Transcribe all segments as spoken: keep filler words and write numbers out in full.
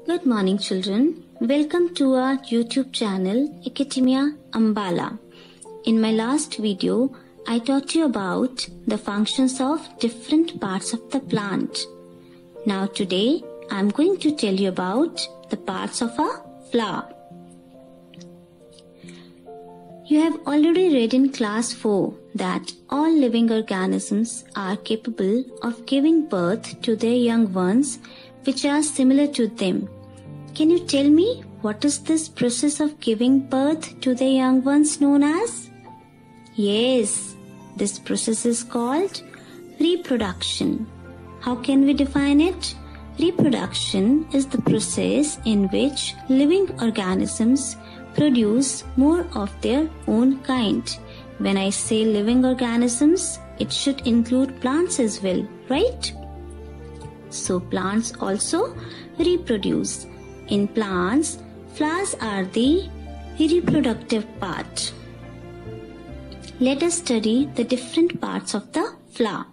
Good morning, children. Welcome to our YouTube channel Academia Ambala. In my last video, I taught you about the functions of different parts of the plant. Now today, I am going to tell you about the parts of a flower. You have already read in class four that all living organisms are capable of giving birth to their young ones which are similar to them. Can you tell me what is this process of giving birth to their young ones known as? Yes, this process is called reproduction. How can we define it? Reproduction is the process in which living organisms produce more of their own kind. When I say living organisms, it should include plants as well, right? So plants also reproduce. In plants, flowers are the reproductive part. Let us study the different parts of the flower.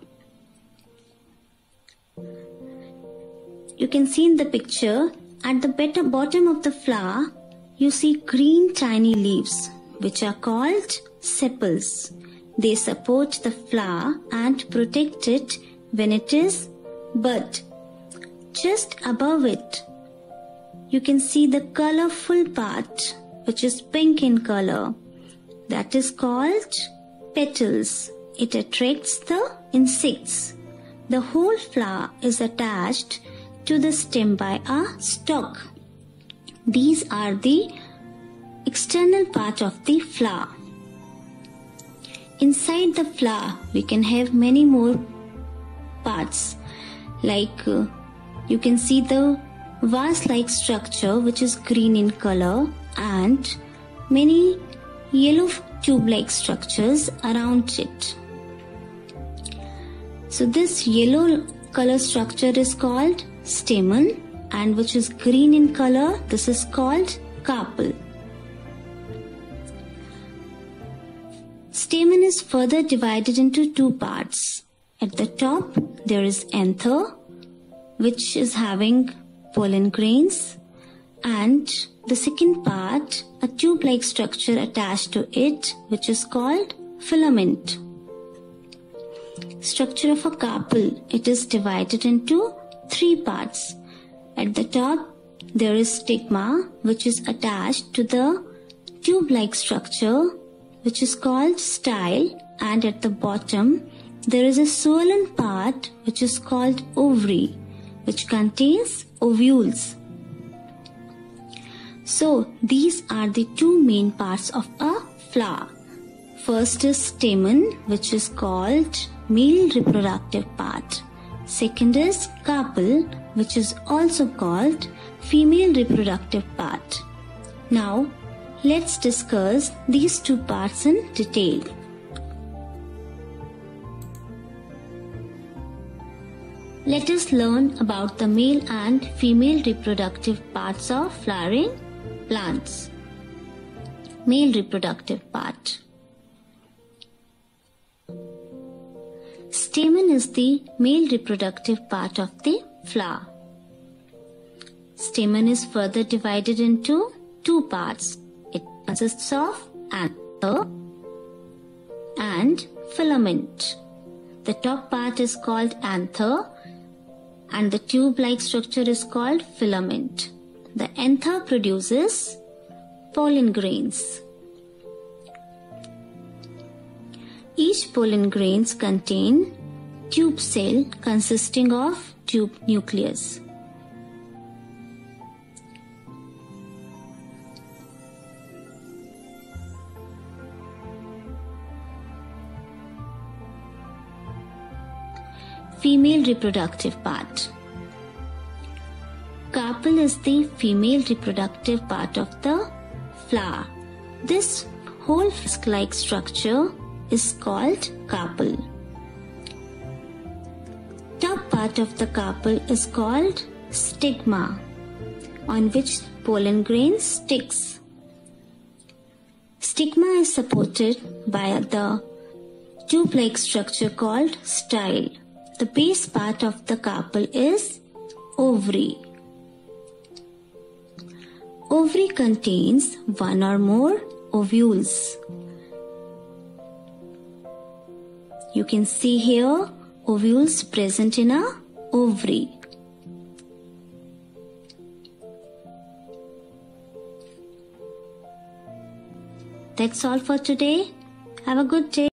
You can see in the picture, at the bottom of the flower, you see green tiny leaves, which are called sepals. They support the flower and protect it when it is bud. Just above it, you can see the colorful part, which is pink in color. That is called petals. It attracts the insects. The whole flower is attached to the stem by a stalk. These are the external part of the flower. Inside the flower, we can have many more parts. Like uh, you can see the vase-like structure, which is green in color, and many yellow tube-like structures around it. So this yellow color structure is called stamen, and which is green in color, this is called carpel. Stamen is further divided into two parts. At the top, there is anther, which is having pollen grains, and the second part, a tube-like structure attached to it, which is called filament. Structure of a carpel, it is divided into three parts. At the top, there is stigma, which is attached to the tube-like structure, which is called style, and at the bottom, there is a swollen part, which is called ovary, which contains ovules. So, these are the two main parts of a flower. First is stamen, which is called male reproductive part. Second is carpel, which is also called female reproductive part. Now, let's discuss these two parts in detail. Let us learn about the male and female reproductive parts of flowering plants. Male reproductive part. Stamen is the male reproductive part of the flower. Stamen is further divided into two parts. It consists of anther and filament. The top part is called anther, and the tube-like structure is called filament. The anther produces pollen grains. Each pollen grains contain tube cell consisting of tube nucleus. Female reproductive part. Carpel is the female reproductive part of the flower. This whole flask-like structure is called carpel. Top part of the carpel is called stigma, on which pollen grain sticks. Stigma is supported by the tube-like structure called style. The base part of the carpel is ovary. ovary contains one or more ovules. You can see here ovules present in a ovary. That's all for today. Have a good day.